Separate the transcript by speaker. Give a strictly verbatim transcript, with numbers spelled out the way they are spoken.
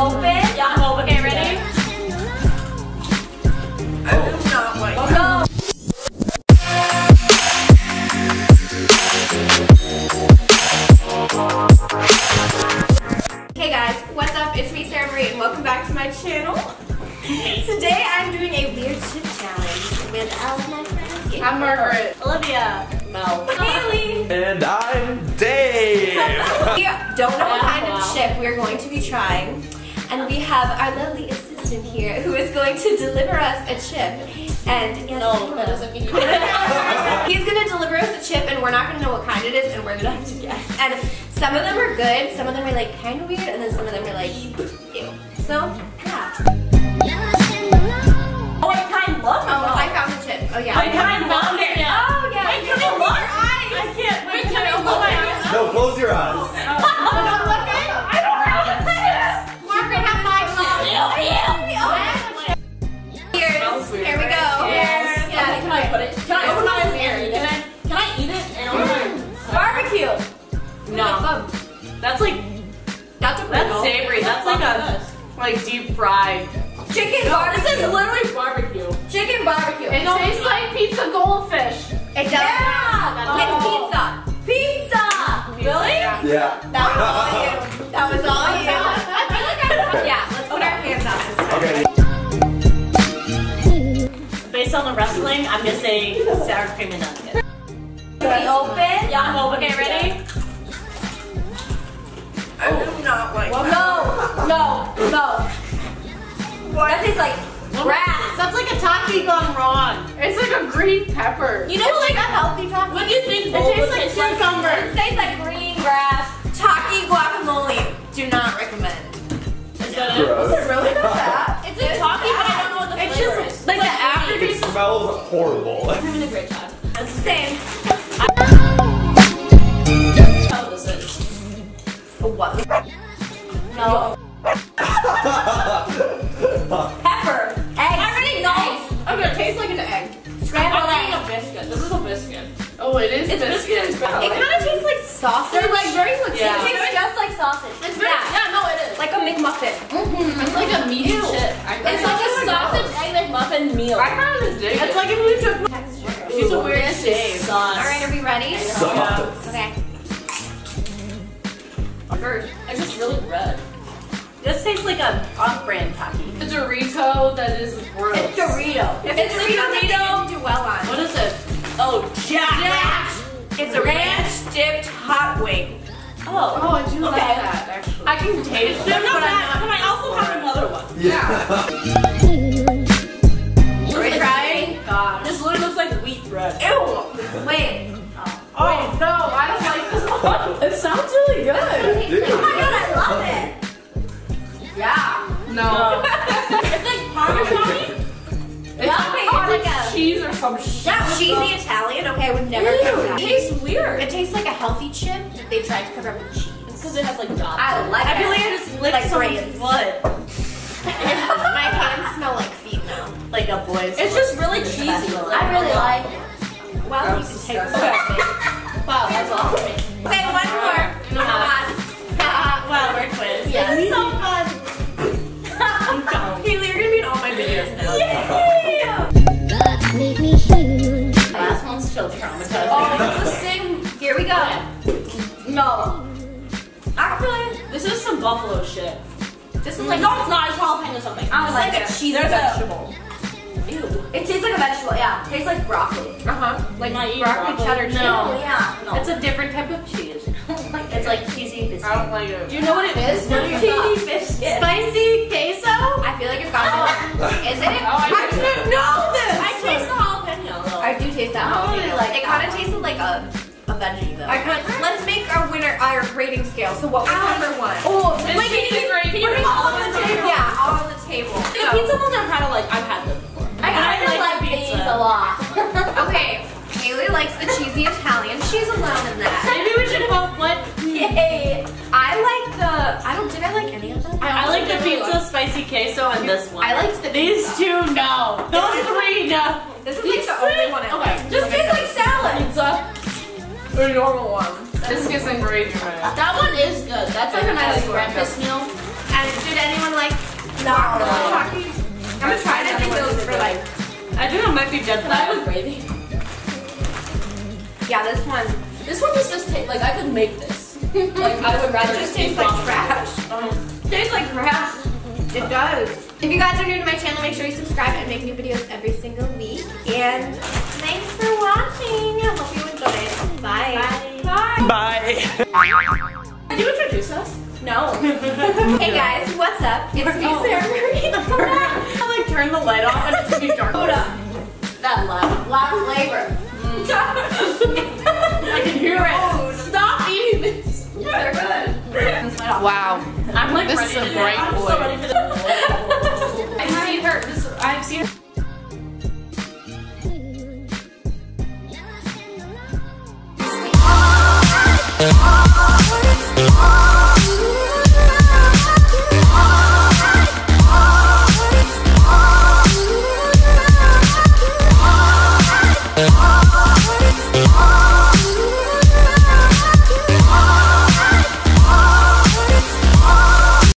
Speaker 1: open?
Speaker 2: Yeah, I'm open.
Speaker 1: Okay, ready?
Speaker 2: I do not like
Speaker 1: Let's go. Hey guys, what's up? It's me, Sarah Marie, and welcome back to my channel. Today I'm doing a weird chip challenge with all of my friends here.
Speaker 2: I'm Margaret.
Speaker 1: Olivia.
Speaker 2: Mel.
Speaker 1: Haley.
Speaker 3: And I'm Dave.
Speaker 1: We don't know what kind of chip we're going to be trying. And we have our lovely assistant here who is going to deliver us a chip. And yes,
Speaker 2: No, that doesn't mean
Speaker 1: he's going to deliver us a chip and we're not going to know what kind it is and we're going to have to guess. And some of them are good, some of them are like kind of weird, and then some of them are like, ew. So, yeah.
Speaker 2: Oh, I kind look.
Speaker 1: Oh, I found the chip. Oh, yeah.
Speaker 2: I kind found it.
Speaker 1: Oh, yeah.
Speaker 2: Wait, can I look? I can't. Wait, can I open my eyes?
Speaker 3: No, close your eyes.
Speaker 2: Oh, no, look at it. I don't have a chip.
Speaker 1: Margaret, have my chip.
Speaker 2: Cheers.
Speaker 1: Here we go.
Speaker 2: Cheers.
Speaker 1: Yeah,
Speaker 2: Can I put it? Can I open my eyes and eat it? Can I, can I eat it and open my eyes?
Speaker 1: Barbecue.
Speaker 2: No. That's like,
Speaker 1: That's a
Speaker 2: that's savory. That's like a, like deep fried.
Speaker 1: chicken
Speaker 2: No,
Speaker 1: barbecue.
Speaker 2: this is literally barbecue.
Speaker 1: Chicken barbecue.
Speaker 4: It tastes like pizza goldfish.
Speaker 1: It does.
Speaker 2: Yeah.
Speaker 1: It's pizza. Pizza.
Speaker 2: Really?
Speaker 3: Yeah.
Speaker 1: That was all you. That was all you. I feel like I Yeah, let's put our hands out this time.
Speaker 3: Okay.
Speaker 2: Based on the wrestling, I'm gonna say sour cream and nugget.
Speaker 1: Should we open?
Speaker 2: Yeah, I'm open.
Speaker 1: Okay, ready?
Speaker 2: I do not like
Speaker 1: No, no, no. That tastes like grass.
Speaker 2: That's like a Taki gone wrong.
Speaker 4: It's like a green pepper.
Speaker 1: You know, like a healthy taco.
Speaker 2: What do you think?
Speaker 1: It tastes like cucumber.
Speaker 2: cucumber.
Speaker 1: It tastes like green grass. Taki guacamole. Do not recommend.
Speaker 2: Is that it?
Speaker 3: Gross.
Speaker 1: Is it really not that?
Speaker 2: It's a Taki, but I don't know what the
Speaker 1: It's
Speaker 2: flavor
Speaker 1: just
Speaker 2: is.
Speaker 1: like the
Speaker 3: It
Speaker 1: aftertaste.
Speaker 3: smells horrible.
Speaker 2: I'm having a great time.
Speaker 1: It's the same.
Speaker 2: How this is?
Speaker 1: What?
Speaker 2: No.
Speaker 1: Pepper. Eggs.
Speaker 2: I already know.
Speaker 1: Okay, it tastes like an egg.
Speaker 2: I'm
Speaker 1: Scrambled
Speaker 2: eating
Speaker 1: egg.
Speaker 2: a biscuit. This is a biscuit.
Speaker 4: Oh, it is
Speaker 2: It's
Speaker 4: biscuit.
Speaker 2: biscuit.
Speaker 1: It kind of tastes like sausage.
Speaker 4: They're like very like
Speaker 2: Yeah.
Speaker 1: It tastes just like sausage.
Speaker 2: It's very,
Speaker 1: yeah.
Speaker 2: yeah, no, it is.
Speaker 1: Like a McMuffin.
Speaker 2: Mm-hmm. It's like a meaty
Speaker 1: Ew.
Speaker 2: chip. It's
Speaker 1: It's
Speaker 2: like a
Speaker 1: like
Speaker 2: sausage egg McMuffin meal.
Speaker 4: I kind of dig
Speaker 2: It's
Speaker 4: it.
Speaker 2: like if we took.
Speaker 1: Texture.
Speaker 2: She's a weird
Speaker 4: This
Speaker 2: shape.
Speaker 4: is
Speaker 2: Sauce.
Speaker 1: Alright, are we ready?
Speaker 3: Sauce.
Speaker 1: Okay.
Speaker 2: First, it's just really red. This tastes like a off-brand Taki.
Speaker 4: A Dorito that is gross.
Speaker 1: It's Dorito. If it's,
Speaker 2: It's a
Speaker 1: Dorito, that they
Speaker 2: Dorito.
Speaker 1: didn't do well on.
Speaker 2: What is it? Oh, Jack.
Speaker 1: Jack. It's a ranch dipped hot wing.
Speaker 2: Oh.
Speaker 4: Oh, I do like
Speaker 2: Okay.
Speaker 4: that actually.
Speaker 2: I can taste it,
Speaker 1: They're
Speaker 2: but
Speaker 1: not
Speaker 2: I'm
Speaker 1: bad.
Speaker 2: not. Can I also have another one?
Speaker 3: Yeah.
Speaker 1: Are we trying?
Speaker 2: God. This literally looks like wheat bread.
Speaker 1: Ew. Wait.
Speaker 4: Oh no, I don't like this one. It sounds really good.
Speaker 1: Oh my god, I love it. Yeah.
Speaker 4: No.
Speaker 2: It's like Parmesan.
Speaker 4: It's
Speaker 1: Yeah,
Speaker 4: like
Speaker 1: it's like a-
Speaker 4: cheese or some shit.
Speaker 1: Yeah, cheesy Italian. Okay, I would never
Speaker 2: Ew,
Speaker 1: guess
Speaker 2: it
Speaker 1: that.
Speaker 2: tastes weird.
Speaker 1: It tastes like a healthy chip that they tried to cover up with cheese.
Speaker 2: Because it has like dots.
Speaker 1: I like
Speaker 2: I feel
Speaker 1: it.
Speaker 2: like I just licked
Speaker 1: Like
Speaker 2: someone's
Speaker 1: brains.
Speaker 2: foot.
Speaker 1: My hands smell like feet now.
Speaker 2: Like a boy's. It's just really cheesy.
Speaker 1: I really like it. Well, you can take
Speaker 4: disgusting.
Speaker 1: it.
Speaker 2: Wow, that's awesome.
Speaker 1: Okay, one more.
Speaker 2: No.
Speaker 1: Last.
Speaker 2: Wow, we're twins.
Speaker 1: Yeah.
Speaker 2: This is so fun.
Speaker 1: Haley, you're gonna be in all my videos now.
Speaker 2: Yeah.
Speaker 5: God made me human.
Speaker 2: Last one's still traumatizing.
Speaker 1: Oh, it's the same. Here we go. No. Actually,
Speaker 2: This is some buffalo shit.
Speaker 1: this is like
Speaker 2: No, it's not. It's jalapeno something.
Speaker 1: I don't
Speaker 2: It's
Speaker 1: like
Speaker 2: like
Speaker 1: it.
Speaker 2: a cheesy
Speaker 1: There's a-
Speaker 2: vegetable. Ew.
Speaker 1: it tastes like a vegetable. Yeah, it tastes like broccoli.
Speaker 4: Uh huh.
Speaker 1: Like
Speaker 2: Might eat
Speaker 1: broccoli,
Speaker 2: broccoli.
Speaker 1: cheddar cheese.
Speaker 2: No.
Speaker 1: yeah. No.
Speaker 2: It's a different type of cheese. It's like cheesy biscuit.
Speaker 4: I don't like it.
Speaker 1: Do you know what it is?
Speaker 2: No,
Speaker 1: What
Speaker 2: you're
Speaker 1: is it?
Speaker 2: cheesy biscuit. Spicy queso?
Speaker 1: I feel like it's got Is it?
Speaker 4: Oh, I
Speaker 1: I
Speaker 4: didn't
Speaker 1: didn't know this.
Speaker 2: I taste the jalapeno though.
Speaker 1: I do taste that.
Speaker 2: I don't really
Speaker 1: jalapeno.
Speaker 2: like
Speaker 1: it.
Speaker 2: that
Speaker 1: Kind of
Speaker 2: one.
Speaker 1: tasted like a a veggie though.
Speaker 2: I kinda-
Speaker 1: Let's make our winner our rating scale. So what was number one?
Speaker 4: Oh,
Speaker 2: It's
Speaker 4: like
Speaker 2: cheesy great.
Speaker 1: Put it all on the table. Yeah, all on the table.
Speaker 2: The
Speaker 1: So-
Speaker 2: pizza ones are kind of like, I've had them before.
Speaker 1: I kind of like,
Speaker 2: the
Speaker 1: these
Speaker 2: pizza.
Speaker 1: a lot. Okay, Haley likes the cheesy Italian. She's alone in that.
Speaker 2: Maybe we should vote what?
Speaker 1: Yay! I like the. I don't. Did I like any of them?
Speaker 2: I like the pizza, spicy queso, and this one.
Speaker 1: I liked the
Speaker 2: These two, no. Those three, no.
Speaker 1: This is like the only one I
Speaker 2: Okay,
Speaker 1: like.
Speaker 2: just tastes like salad. Pizza.
Speaker 4: the normal one. Biscuits and gravy, man.
Speaker 2: That one is good. That's like a nice
Speaker 4: That's
Speaker 2: breakfast meal.
Speaker 1: And did anyone like
Speaker 2: think I might be dead.
Speaker 4: But I was breathing.
Speaker 1: Yeah, this one.
Speaker 4: This one just just tastes like I could make this. Like I would rather
Speaker 1: It just
Speaker 4: eat
Speaker 1: tastes like
Speaker 4: ramen.
Speaker 1: trash.
Speaker 2: Um, tastes like crap.
Speaker 1: It does. If you guys are new to my channel, make sure you subscribe and make new videos every single week. And thanks for watching. I hope you enjoyed. Bye.
Speaker 2: Bye.
Speaker 1: Bye.
Speaker 3: Bye.
Speaker 4: Did you introduce us?
Speaker 1: No. Hey guys, what's up? It's me,
Speaker 2: Oh.
Speaker 1: Sarah Marie.
Speaker 2: I like turn the light off and it's gonna be dark.
Speaker 1: Hold up.
Speaker 4: That loud.
Speaker 1: Loud flavor.
Speaker 2: I can hear it.
Speaker 4: Stop eating this.
Speaker 1: They're good.
Speaker 4: Wow.
Speaker 2: I'm like
Speaker 4: This
Speaker 2: ready
Speaker 4: is a
Speaker 2: to
Speaker 4: great